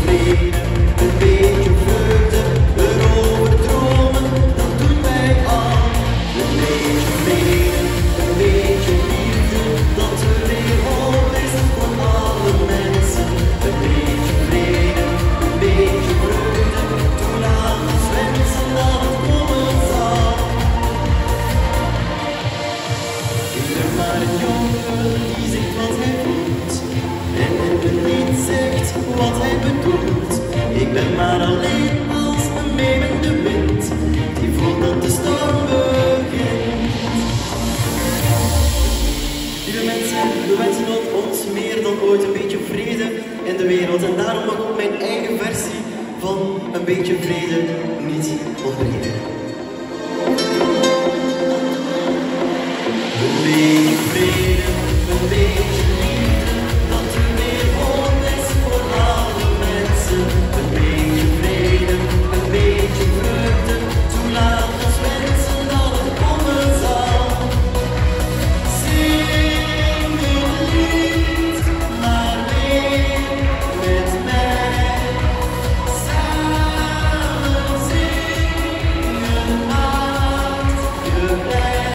vrede, een beetje vreugde, erover dromen, dat doen wij al. Een beetje vrede, een beetje liefde, dat er weer hoop is voor alle mensen. Een beetje vrede, een beetje vreugde, toen laat ons wensen dat het komen zal. Ik ben maar een jongen die zegt wat hij voelt en niet zegt wat hij bedoelt. Ik ben maar alleen als een memende wind die voelt dat de storm begint. Lieve mensen, we wensen ons meer dan ooit een beetje vrede in de wereld en daarom mag ook mijn eigen versie van een beetje vrede niet ontbreken. Een beetje vrede.